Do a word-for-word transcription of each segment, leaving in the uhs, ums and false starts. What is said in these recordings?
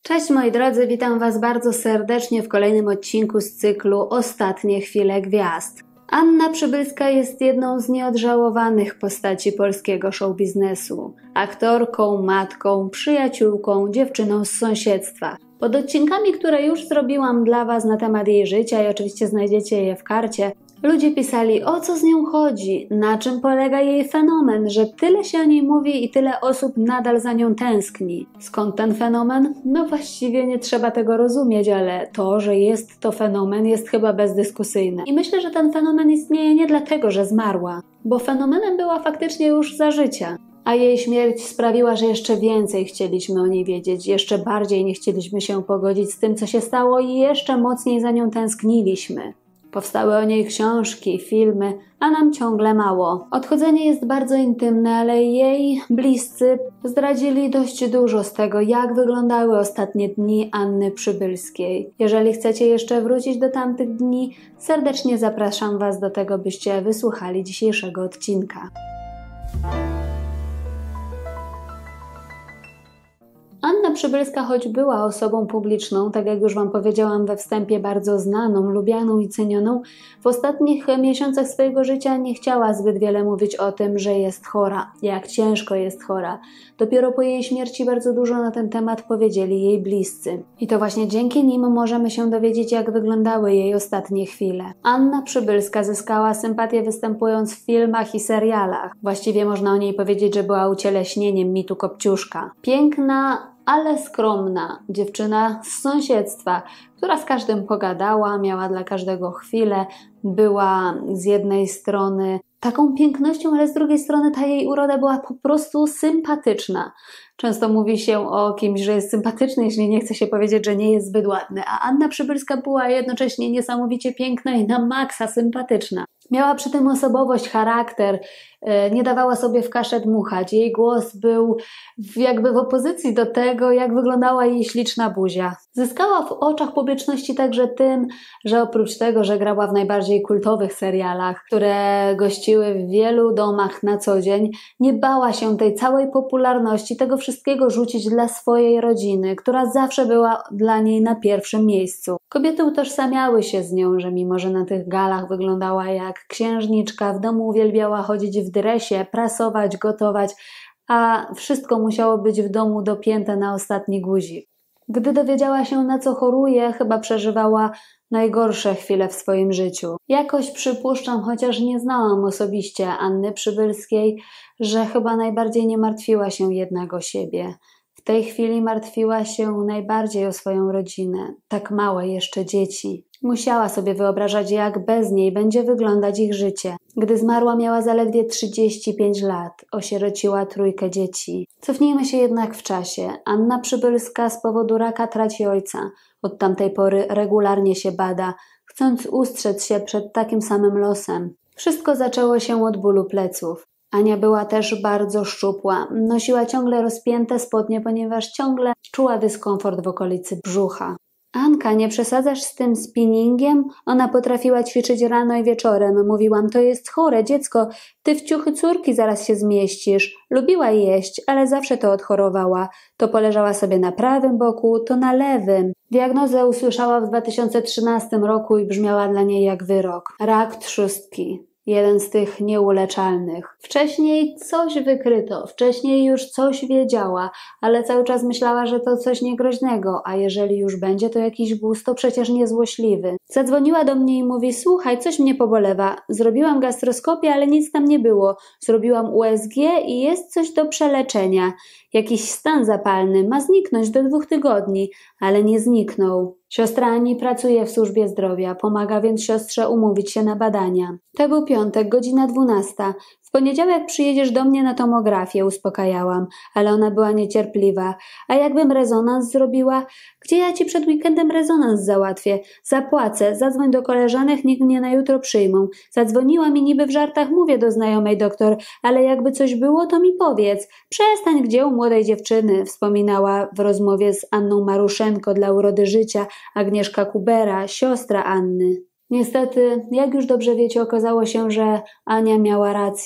Cześć moi drodzy, witam Was bardzo serdecznie w kolejnym odcinku z cyklu Ostatnie chwile gwiazd. Anna Przybylska jest jedną z nieodżałowanych postaci polskiego showbiznesu. Aktorką, matką, przyjaciółką, dziewczyną z sąsiedztwa. Pod odcinkami, które już zrobiłam dla Was na temat jej życia i oczywiście znajdziecie je w karcie, ludzie pisali, o co z nią chodzi, na czym polega jej fenomen, że tyle się o niej mówi i tyle osób nadal za nią tęskni. Skąd ten fenomen? No właściwie nie trzeba tego rozumieć, ale to, że jest to fenomen, jest chyba bezdyskusyjne. I myślę, że ten fenomen istnieje nie dlatego, że zmarła, bo fenomenem była faktycznie już za życia. A jej śmierć sprawiła, że jeszcze więcej chcieliśmy o niej wiedzieć, jeszcze bardziej nie chcieliśmy się pogodzić z tym, co się stało i jeszcze mocniej za nią tęskniliśmy. Powstały o niej książki, filmy, a nam ciągle mało. Odchodzenie jest bardzo intymne, ale jej bliscy zdradzili dość dużo z tego, jak wyglądały ostatnie dni Anny Przybylskiej. Jeżeli chcecie jeszcze wrócić do tamtych dni, serdecznie zapraszam Was do tego, byście wysłuchali dzisiejszego odcinka. Anna Przybylska, choć była osobą publiczną, tak jak już Wam powiedziałam we wstępie, bardzo znaną, lubianą i cenioną, w ostatnich miesiącach swojego życia nie chciała zbyt wiele mówić o tym, że jest chora, jak ciężko jest chora. Dopiero po jej śmierci bardzo dużo na ten temat powiedzieli jej bliscy. I to właśnie dzięki nim możemy się dowiedzieć, jak wyglądały jej ostatnie chwile. Anna Przybylska zyskała sympatię występując w filmach i serialach. Właściwie można o niej powiedzieć, że była ucieleśnieniem mitu Kopciuszka. Piękna, ale skromna dziewczyna z sąsiedztwa, która z każdym pogadała, miała dla każdego chwilę, była z jednej strony taką pięknością, ale z drugiej strony ta jej uroda była po prostu sympatyczna. Często mówi się o kimś, że jest sympatyczny, jeśli nie chce się powiedzieć, że nie jest zbyt ładny, a Anna Przybylska była jednocześnie niesamowicie piękna i na maksa sympatyczna. Miała przy tym osobowość, charakter, nie dawała sobie w kaszę dmuchać. Jej głos był jakby w opozycji do tego, jak wyglądała jej śliczna buzia. Zyskała w oczach publiczności także tym, że oprócz tego, że grała w najbardziej kultowych serialach, które gościły w wielu domach na co dzień, nie bała się tej całej popularności, tego wszystkiego rzucić dla swojej rodziny, która zawsze była dla niej na pierwszym miejscu. Kobiety utożsamiały się z nią, że mimo, że na tych galach wyglądała jak księżniczka, w domu uwielbiała chodzić w dresie, prasować, gotować, a wszystko musiało być w domu dopięte na ostatni guzik. Gdy dowiedziała się, na co choruje, chyba przeżywała najgorsze chwile w swoim życiu. Jakoś przypuszczam, chociaż nie znałam osobiście Anny Przybylskiej, że chyba najbardziej nie martwiła się jednak o siebie. W tej chwili martwiła się najbardziej o swoją rodzinę, tak małe jeszcze dzieci. Musiała sobie wyobrażać, jak bez niej będzie wyglądać ich życie. Gdy zmarła, miała zaledwie trzydzieści pięć lat, osierociła trójkę dzieci. Cofnijmy się jednak w czasie. Anna Przybylska z powodu raka traci ojca. Od tamtej pory regularnie się bada, chcąc ustrzec się przed takim samym losem. Wszystko zaczęło się od bólu pleców. Ania była też bardzo szczupła. Nosiła ciągle rozpięte spodnie, ponieważ ciągle czuła dyskomfort w okolicy brzucha. Anka, nie przesadzasz z tym spinningiem? Ona potrafiła ćwiczyć rano i wieczorem. Mówiłam, to jest chore dziecko, ty w ciuchy córki zaraz się zmieścisz. Lubiła jeść, ale zawsze to odchorowała. To poleżała sobie na prawym boku, to na lewym. Diagnozę usłyszała w dwa tysiące trzynastym roku i brzmiała dla niej jak wyrok. Rak trzustki. Jeden z tych nieuleczalnych. Wcześniej coś wykryto, wcześniej już coś wiedziała, ale cały czas myślała, że to coś niegroźnego, a jeżeli już będzie to jakiś guz, to przecież niezłośliwy. Zadzwoniła do mnie i mówi, słuchaj, coś mnie pobolewa. Zrobiłam gastroskopię, ale nic tam nie było. Zrobiłam U S G i jest coś do przeleczenia. Jakiś stan zapalny ma zniknąć do dwóch tygodni, ale nie zniknął. Siostra Ani pracuje w służbie zdrowia, pomaga więc siostrze umówić się na badania. To był piątek, godzina dwunasta. W poniedziałek przyjedziesz do mnie na tomografię, uspokajałam, ale ona była niecierpliwa. A jakbym rezonans zrobiła? Gdzie ja ci przed weekendem rezonans załatwię? Zapłacę, zadzwoń do koleżanek, niech mnie na jutro przyjmą. Zadzwoniłam i niby w żartach mówię do znajomej doktor, ale jakby coś było, to mi powiedz. Przestań, gdzie u młodej dziewczyny, wspominała w rozmowie z Anną Maruszenko dla Urody Życia Agnieszka Kubera, siostra Anny. Niestety, jak już dobrze wiecie, okazało się, że Ania miała rację.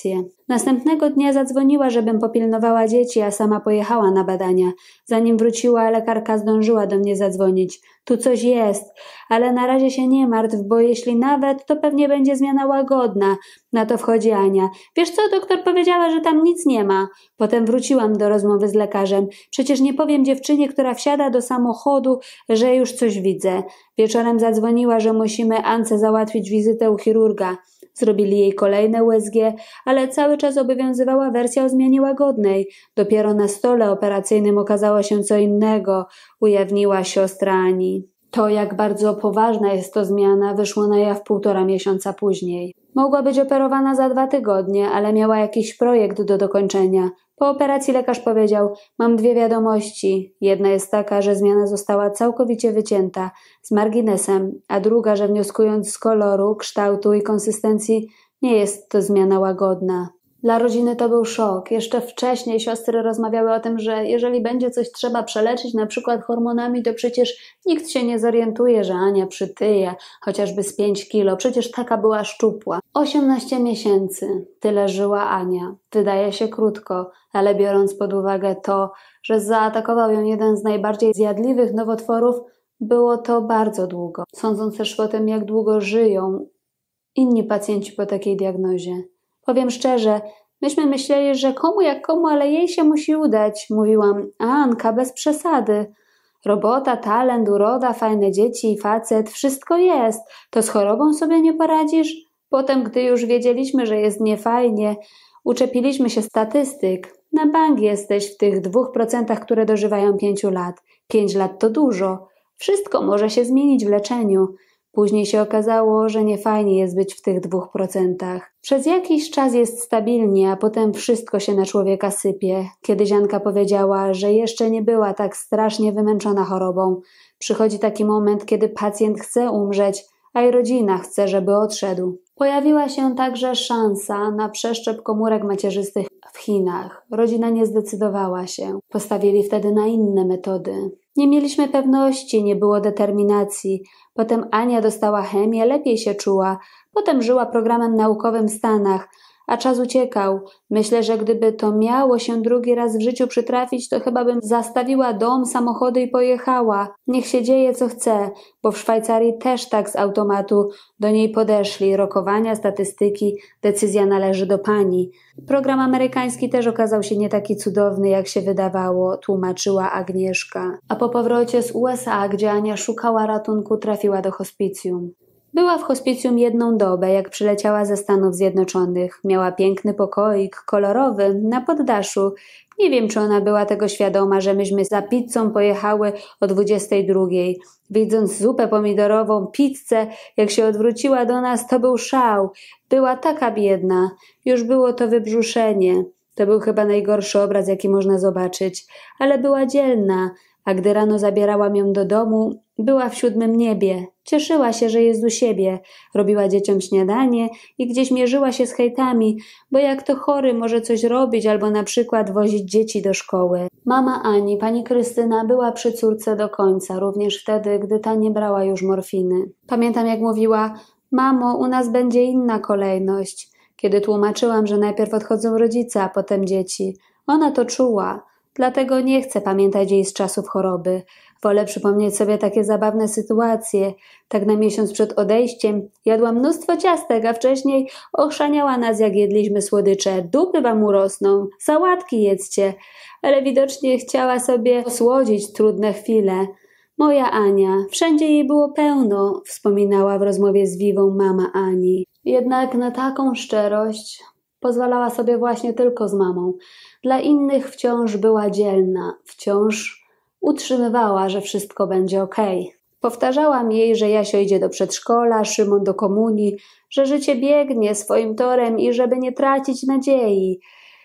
Następnego dnia zadzwoniła, żebym popilnowała dzieci, a sama pojechała na badania. Zanim wróciła, lekarka zdążyła do mnie zadzwonić. Tu coś jest, ale na razie się nie martw, bo jeśli nawet, to pewnie będzie zmiana łagodna. Na to wchodzi Ania. Wiesz co, doktor powiedziała, że tam nic nie ma. Potem wróciłam do rozmowy z lekarzem. Przecież nie powiem dziewczynie, która wsiada do samochodu, że już coś widzę. Wieczorem zadzwoniła, że musimy Ance załatwić wizytę u chirurga. Zrobili jej kolejne U S G, ale cały czas obowiązywała wersja o zmianie łagodnej. Dopiero na stole operacyjnym okazało się co innego, ujawniła siostra Ani. To, jak bardzo poważna jest to zmiana, wyszło na jaw półtora miesiąca później. Mogła być operowana za dwa tygodnie, ale miała jakiś projekt do dokończenia. Po operacji lekarz powiedział: mam dwie wiadomości. Jedna jest taka, że zmiana została całkowicie wycięta, z marginesem, a druga, że wnioskując z koloru, kształtu i konsystencji, nie jest to zmiana łagodna. Dla rodziny to był szok. Jeszcze wcześniej siostry rozmawiały o tym, że jeżeli będzie coś trzeba przeleczyć, na przykład hormonami, to przecież nikt się nie zorientuje, że Ania przytyje, chociażby z pięć kilo. Przecież taka była szczupła. osiemnaście miesięcy. Tyle żyła Ania. Wydaje się krótko, ale biorąc pod uwagę to, że zaatakował ją jeden z najbardziej zjadliwych nowotworów, było to bardzo długo. Sądząc też o tym, jak długo żyją inni pacjenci po takiej diagnozie. Powiem szczerze, myśmy myśleli, że komu jak komu, ale jej się musi udać. Mówiłam: Anka, bez przesady. Robota, talent, uroda, fajne dzieci i facet, wszystko jest. To z chorobą sobie nie poradzisz? Potem, gdy już wiedzieliśmy, że jest niefajnie, uczepiliśmy się statystyk. Na bank jesteś w tych dwóch procentach, które dożywają pięciu lat. Pięć lat to dużo. Wszystko może się zmienić w leczeniu. Później się okazało, że niefajnie jest być w tych dwóch procentach. Przez jakiś czas jest stabilnie, a potem wszystko się na człowieka sypie. Kiedyś Anka powiedziała, że jeszcze nie była tak strasznie wymęczona chorobą. Przychodzi taki moment, kiedy pacjent chce umrzeć, a i rodzina chce, żeby odszedł. Pojawiła się także szansa na przeszczep komórek macierzystych w Chinach. Rodzina nie zdecydowała się. Postawili wtedy na inne metody. Nie mieliśmy pewności, nie było determinacji. Potem Ania dostała chemię, lepiej się czuła. Potem żyła programem naukowym w Stanach, a czas uciekał. Myślę, że gdyby to miało się drugi raz w życiu przytrafić, to chyba bym zastawiła dom, samochody i pojechała. Niech się dzieje co chce, bo w Szwajcarii też tak z automatu do niej podeszli. Rokowania, statystyki, decyzja należy do pani. Program amerykański też okazał się nie taki cudowny, jak się wydawało, tłumaczyła Agnieszka. A po powrocie z U S A, gdzie Ania szukała ratunku, trafiła do hospicjum. Była w hospicjum jedną dobę, jak przyleciała ze Stanów Zjednoczonych. Miała piękny pokoik, kolorowy, na poddaszu. Nie wiem, czy ona była tego świadoma, że myśmy za pizzą pojechały o dwudziestej drugiej. Widząc zupę pomidorową, pizzę, jak się odwróciła do nas, to był szał. Była taka biedna. Już było to wybrzuszenie. To był chyba najgorszy obraz, jaki można zobaczyć. Ale była dzielna, a gdy rano zabierałam ją do domu, była w siódmym niebie. Cieszyła się, że jest u siebie. Robiła dzieciom śniadanie i gdzieś mierzyła się z hejtami, bo jak to chory może coś robić albo na przykład wozić dzieci do szkoły. Mama Ani, pani Krystyna, była przy córce do końca, również wtedy, gdy ta nie brała już morfiny. Pamiętam, jak mówiła: mamo, u nas będzie inna kolejność. Kiedy tłumaczyłam, że najpierw odchodzą rodzice, a potem dzieci. Ona to czuła. Dlatego nie chcę pamiętać jej z czasów choroby. Wolę przypomnieć sobie takie zabawne sytuacje. Tak na miesiąc przed odejściem jadła mnóstwo ciastek, a wcześniej ochrzaniała nas, jak jedliśmy słodycze. Dupy wam urosną, sałatki jedzcie. Ale widocznie chciała sobie osłodzić trudne chwile. Moja Ania, wszędzie jej było pełno, wspominała w rozmowie z Wiwą mama Ani. Jednak na taką szczerość pozwalała sobie właśnie tylko z mamą. Dla innych wciąż była dzielna, wciąż utrzymywała, że wszystko będzie okej. Powtarzałam jej, że Jasio idzie do przedszkola, Szymon do komunii, że życie biegnie swoim torem i żeby nie tracić nadziei.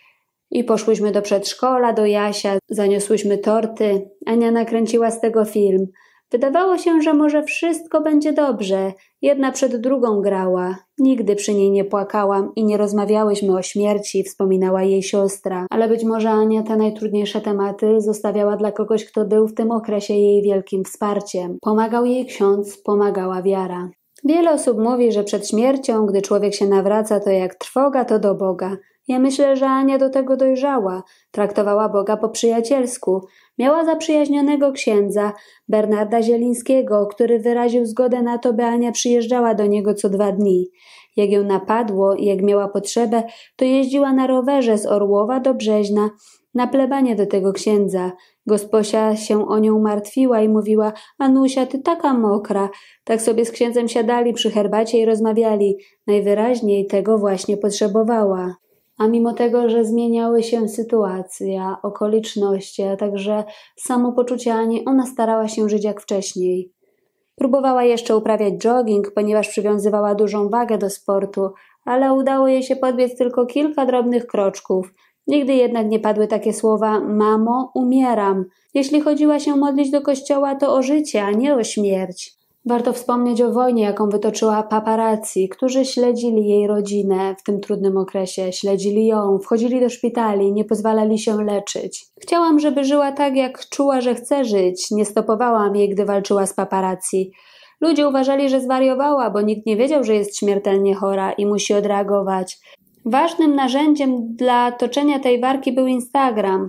I poszłyśmy do przedszkola, do Jasia, zaniosłyśmy torty. Ania nakręciła z tego film. Wydawało się, że może wszystko będzie dobrze. Jedna przed drugą grała. Nigdy przy niej nie płakałam i nie rozmawiałyśmy o śmierci, wspominała jej siostra. Ale być może Ania te najtrudniejsze tematy zostawiała dla kogoś, kto był w tym okresie jej wielkim wsparciem. Pomagał jej ksiądz, pomagała wiara. Wiele osób mówi, że przed śmiercią, gdy człowiek się nawraca, to jak trwoga, to do Boga. Ja myślę, że Ania do tego dojrzała. Traktowała Boga po przyjacielsku. Miała zaprzyjaźnionego księdza, Bernarda Zielińskiego, który wyraził zgodę na to, by Ania przyjeżdżała do niego co dwa dni. Jak ją napadło i jak miała potrzebę, to jeździła na rowerze z Orłowa do Brzeźna, na plebanie do tego księdza. Gosposia się o nią martwiła i mówiła: Anusia, ty taka mokra. Tak sobie z księdzem siadali przy herbacie i rozmawiali. Najwyraźniej tego właśnie potrzebowała. A mimo tego, że zmieniały się sytuacja, okoliczności, a także samopoczucie Ani, ona starała się żyć jak wcześniej. Próbowała jeszcze uprawiać jogging, ponieważ przywiązywała dużą wagę do sportu, ale udało jej się podbiec tylko kilka drobnych kroczków. Nigdy jednak nie padły takie słowa: mamo, umieram. Jeśli chodziła się modlić do kościoła, to o życie, a nie o śmierć. Warto wspomnieć o wojnie, jaką wytoczyła paparazzi, którzy śledzili jej rodzinę w tym trudnym okresie, śledzili ją, wchodzili do szpitali, nie pozwalali się leczyć. Chciałam, żeby żyła tak, jak czuła, że chce żyć. Nie stopowałam jej, gdy walczyła z paparazzi. Ludzie uważali, że zwariowała, bo nikt nie wiedział, że jest śmiertelnie chora i musi odreagować. Ważnym narzędziem dla toczenia tej walki był Instagram.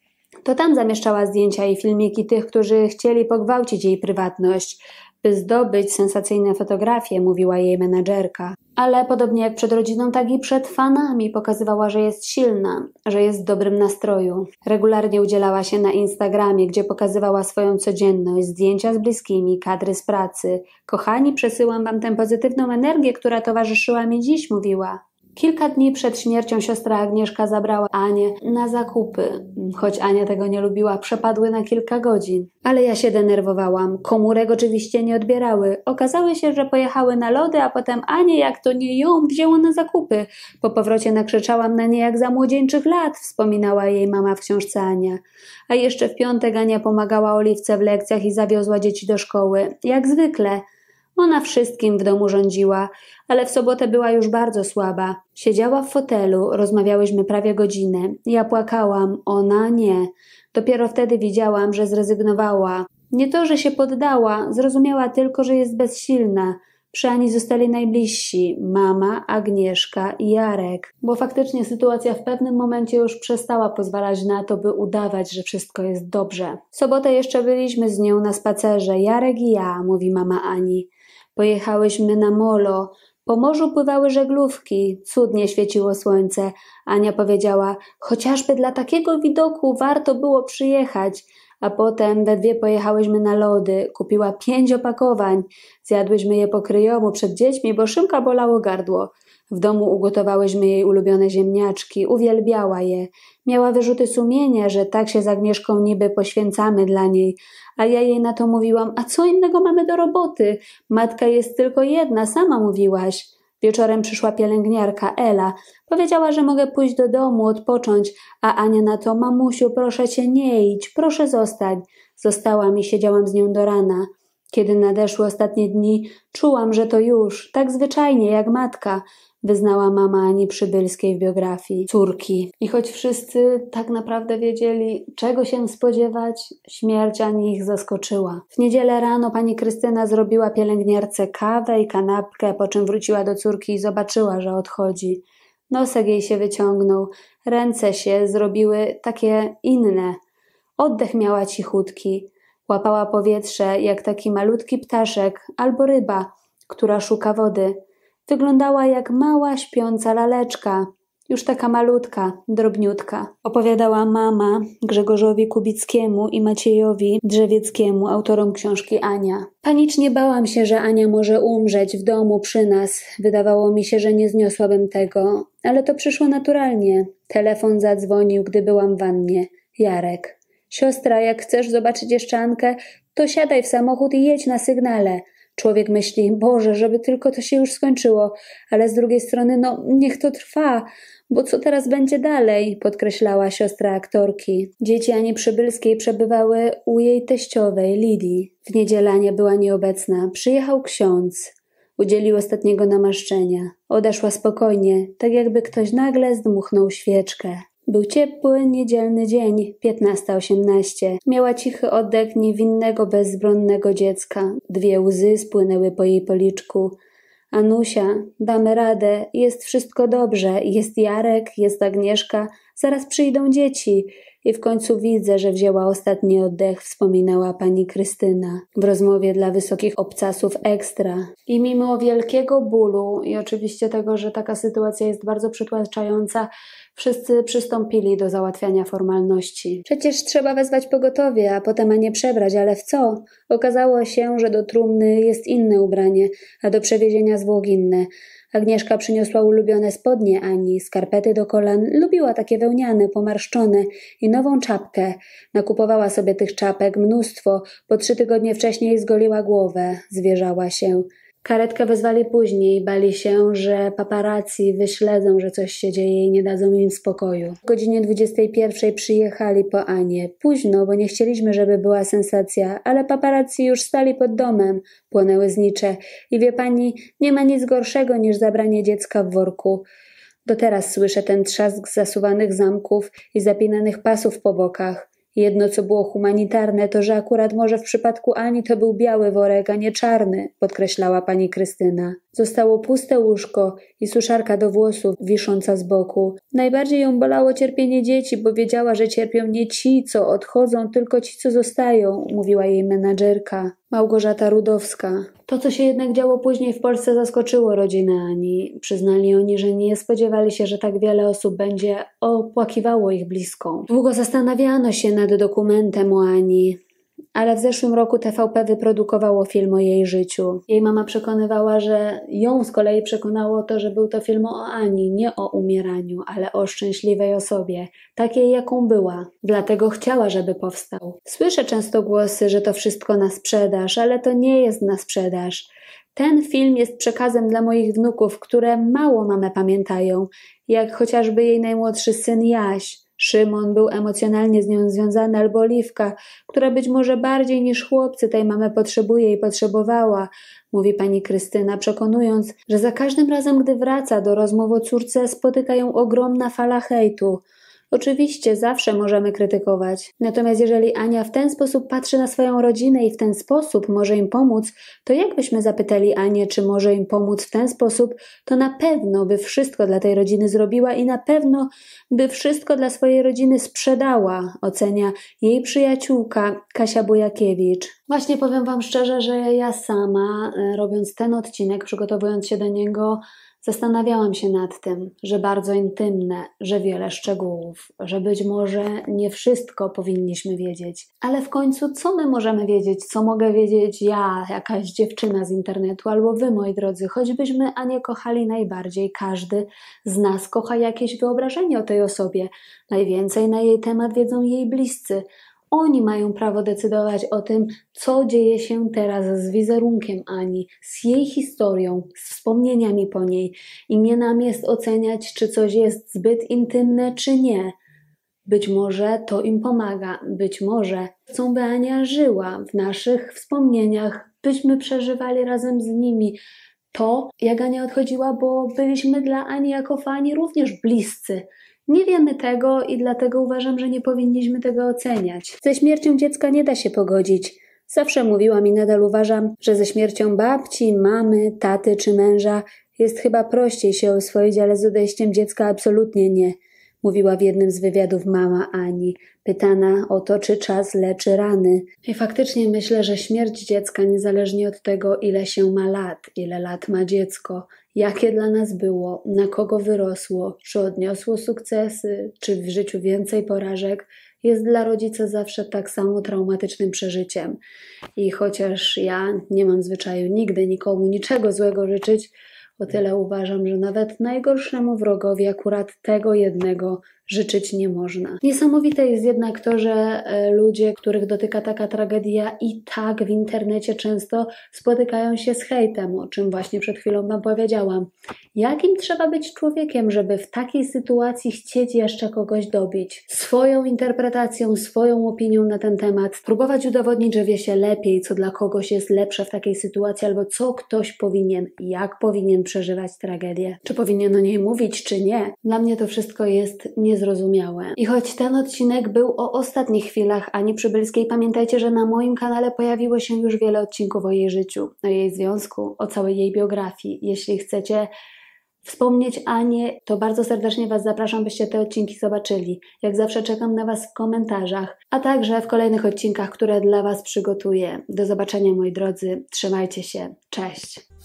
To tam zamieszczała zdjęcia i filmiki tych, którzy chcieli pogwałcić jej prywatność, by zdobyć sensacyjne fotografie, mówiła jej menadżerka. Ale podobnie jak przed rodziną, tak i przed fanami pokazywała, że jest silna, że jest w dobrym nastroju. Regularnie udzielała się na Instagramie, gdzie pokazywała swoją codzienność, zdjęcia z bliskimi, kadry z pracy. Kochani, przesyłam wam tę pozytywną energię, która towarzyszyła mi dziś, mówiła. Kilka dni przed śmiercią siostra Agnieszka zabrała Anię na zakupy. Choć Ania tego nie lubiła, przepadły na kilka godzin. Ale ja się denerwowałam. Komórek oczywiście nie odbierały. Okazało się, że pojechały na lody, a potem Anię, jak to nie ją, wzięło na zakupy. Po powrocie nakrzyczałam na nie jak za młodzieńczych lat, wspominała jej mama w książce Ania. A jeszcze w piątek Ania pomagała Oliwce w lekcjach i zawiozła dzieci do szkoły. Jak zwykle. Ona wszystkim w domu rządziła, ale w sobotę była już bardzo słaba. Siedziała w fotelu, rozmawiałyśmy prawie godzinę. Ja płakałam, ona nie. Dopiero wtedy widziałam, że zrezygnowała. Nie to, że się poddała, zrozumiała tylko, że jest bezsilna. Przy Ani zostali najbliżsi, mama, Agnieszka i Jarek. Bo faktycznie sytuacja w pewnym momencie już przestała pozwalać na to, by udawać, że wszystko jest dobrze. W sobotę jeszcze byliśmy z nią na spacerze, Jarek i ja, mówi mama Ani. Pojechałyśmy na molo. Po morzu pływały żeglówki. Cudnie świeciło słońce. Ania powiedziała: chociażby dla takiego widoku warto było przyjechać. A potem we dwie pojechałyśmy na lody. Kupiła pięć opakowań. Zjadłyśmy je po kryjomu przed dziećmi, bo Szymka bolało gardło. W domu ugotowałyśmy jej ulubione ziemniaczki. Uwielbiała je. Miała wyrzuty sumienia, że tak się z Agnieszką niby poświęcamy dla niej. A ja jej na to mówiłam: a co innego mamy do roboty? Matka jest tylko jedna, sama mówiłaś. Wieczorem przyszła pielęgniarka Ela. Powiedziała, że mogę pójść do domu, odpocząć, a Ania na to: mamusiu, proszę cię, nie idź, proszę zostać. Zostałam i siedziałam z nią do rana. Kiedy nadeszły ostatnie dni, czułam, że to już, tak zwyczajnie jak matka, wyznała mama Ani Przybylskiej w biografii córki. I choć wszyscy tak naprawdę wiedzieli, czego się spodziewać, śmierć Ani ich zaskoczyła. W niedzielę rano pani Krystyna zrobiła pielęgniarce kawę i kanapkę, po czym wróciła do córki i zobaczyła, że odchodzi. Nosek jej się wyciągnął, ręce się zrobiły takie inne. Oddech miała cichutki. Łapała powietrze jak taki malutki ptaszek albo ryba, która szuka wody. Wyglądała jak mała, śpiąca laleczka. Już taka malutka, drobniutka. Opowiadała mama Grzegorzowi Kubickiemu i Maciejowi Drzewieckiemu, autorom książki Ania. Panicznie bałam się, że Ania może umrzeć w domu przy nas. Wydawało mi się, że nie zniosłabym tego. Ale to przyszło naturalnie. Telefon zadzwonił, gdy byłam w wannie. Jarek. Siostra, jak chcesz zobaczyć jeszcze Ankę, to siadaj w samochód i jedź na sygnale. Człowiek myśli: Boże, żeby tylko to się już skończyło, ale z drugiej strony, no niech to trwa, bo co teraz będzie dalej, podkreślała siostra aktorki. Dzieci Ani Przybylskiej przebywały u jej teściowej, Lidii. W niedzielę Ania była nieobecna. Przyjechał ksiądz. Udzielił ostatniego namaszczenia. Odeszła spokojnie, tak jakby ktoś nagle zdmuchnął świeczkę. Był ciepły, niedzielny dzień, piętnasta osiemnaście. Miała cichy oddech niewinnego, bezbronnego dziecka. Dwie łzy spłynęły po jej policzku. Anusia, damy radę, jest wszystko dobrze, jest Jarek, jest Agnieszka, zaraz przyjdą dzieci. I w końcu widzę, że wzięła ostatni oddech, wspominała pani Krystyna w rozmowie dla wysokich obcasów Ekstra. I mimo wielkiego bólu i oczywiście tego, że taka sytuacja jest bardzo przytłaczająca, wszyscy przystąpili do załatwiania formalności. Przecież trzeba wezwać pogotowie, a potem Anię przebrać, ale w co? Okazało się, że do trumny jest inne ubranie, a do przewiezienia zwłok inne. Agnieszka przyniosła ulubione spodnie Ani, skarpety do kolan, lubiła takie wełniane, pomarszczone i nową czapkę. Nakupowała sobie tych czapek mnóstwo, bo trzy tygodnie wcześniej zgoliła głowę, zwierzała się. Karetkę wezwali później, bali się, że paparazzi wyśledzą, że coś się dzieje i nie dadzą im spokoju. O godzinie dwudziestej pierwszej przyjechali po Anię. Późno, bo nie chcieliśmy, żeby była sensacja, ale paparazzi już stali pod domem, płonęły znicze. I wie pani, nie ma nic gorszego niż zabranie dziecka w worku. Do teraz słyszę ten trzask zasuwanych zamków i zapinanych pasów po bokach. Jedno, co było humanitarne, to, że akurat może w przypadku Ani to był biały worek, a nie czarny, podkreślała pani Krystyna. Zostało puste łóżko i suszarka do włosów wisząca z boku. Najbardziej ją bolało cierpienie dzieci, bo wiedziała, że cierpią nie ci, co odchodzą, tylko ci, co zostają, mówiła jej menadżerka, Małgorzata Rudowska. To, co się jednak działo później w Polsce, zaskoczyło rodzinę Ani. Przyznali oni, że nie spodziewali się, że tak wiele osób będzie opłakiwało ich bliską. Długo zastanawiano się nad dokumentem o Ani, ale w zeszłym roku T V P wyprodukowało film o jej życiu. Jej mama przekonywała, że ją z kolei przekonało to, że był to film o Ani, nie o umieraniu, ale o szczęśliwej osobie, takiej jaką była. Dlatego chciała, żeby powstał. Słyszę często głosy, że to wszystko na sprzedaż, ale to nie jest na sprzedaż. Ten film jest przekazem dla moich wnuków, które mało mamę pamiętają, jak chociażby jej najmłodszy syn Jaś. Szymon był emocjonalnie z nią związany, albo Oliwka, która być może bardziej niż chłopcy tej mamy potrzebuje i potrzebowała, mówi pani Krystyna, przekonując, że za każdym razem, gdy wraca do rozmów o córce, spotyka ją ogromna fala hejtu. Oczywiście zawsze możemy krytykować, natomiast jeżeli Ania w ten sposób patrzy na swoją rodzinę i w ten sposób może im pomóc, to jakbyśmy zapytali Anię, czy może im pomóc w ten sposób, to na pewno by wszystko dla tej rodziny zrobiła i na pewno by wszystko dla swojej rodziny sprzedała, ocenia jej przyjaciółka Kasia Bujakiewicz. Właśnie powiem wam szczerze, że ja sama, robiąc ten odcinek, przygotowując się do niego, zastanawiałam się nad tym, że bardzo intymne, że wiele szczegółów, że być może nie wszystko powinniśmy wiedzieć. Ale w końcu co my możemy wiedzieć? Co mogę wiedzieć ja, jakaś dziewczyna z internetu, albo wy, moi drodzy? Choćbyśmy Anię kochali najbardziej, każdy z nas kocha jakieś wyobrażenie o tej osobie. Najwięcej na jej temat wiedzą jej bliscy. Oni mają prawo decydować o tym, co dzieje się teraz z wizerunkiem Ani, z jej historią, z wspomnieniami po niej. I nie nam jest oceniać, czy coś jest zbyt intymne, czy nie. Być może to im pomaga, być może chcą, by Ania żyła w naszych wspomnieniach, byśmy przeżywali razem z nimi to, jak Ania odchodziła, bo byliśmy dla Ani jako fani również bliscy. Nie wiemy tego i dlatego uważam, że nie powinniśmy tego oceniać. Ze śmiercią dziecka nie da się pogodzić. Zawsze mówiłam i nadal uważam, że ze śmiercią babci, mamy, taty czy męża jest chyba prościej się oswoić, ale z odejściem dziecka absolutnie nie. Mówiła w jednym z wywiadów mama Ani, pytana o to, czy czas leczy rany. I faktycznie myślę, że śmierć dziecka, niezależnie od tego, ile się ma lat, ile lat ma dziecko, jakie dla nas było, na kogo wyrosło, czy odniosło sukcesy, czy w życiu więcej porażek, jest dla rodzica zawsze tak samo traumatycznym przeżyciem. I chociaż ja nie mam zwyczaju nigdy nikomu niczego złego życzyć, o tyle uważam, że nawet najgorszemu wrogowi akurat tego jednego życzyć nie można. Niesamowite jest jednak to, że ludzie, których dotyka taka tragedia, i tak w internecie często spotykają się z hejtem, o czym właśnie przed chwilą wam powiedziałam. Jakim trzeba być człowiekiem, żeby w takiej sytuacji chcieć jeszcze kogoś dobić? Swoją interpretacją, swoją opinią na ten temat, próbować udowodnić, że wie się lepiej, co dla kogoś jest lepsze w takiej sytuacji, albo co ktoś powinien, jak powinien przeżywać tragedię. Czy powinien o niej mówić, czy nie? Dla mnie to wszystko jest niezwykle niezrozumiałe. I choć ten odcinek był o ostatnich chwilach Ani Przybylskiej, pamiętajcie, że na moim kanale pojawiło się już wiele odcinków o jej życiu, o jej związku, o całej jej biografii. Jeśli chcecie wspomnieć Anię, to bardzo serdecznie Was zapraszam, byście te odcinki zobaczyli. Jak zawsze czekam na Was w komentarzach, a także w kolejnych odcinkach, które dla Was przygotuję. Do zobaczenia, moi drodzy. Trzymajcie się. Cześć!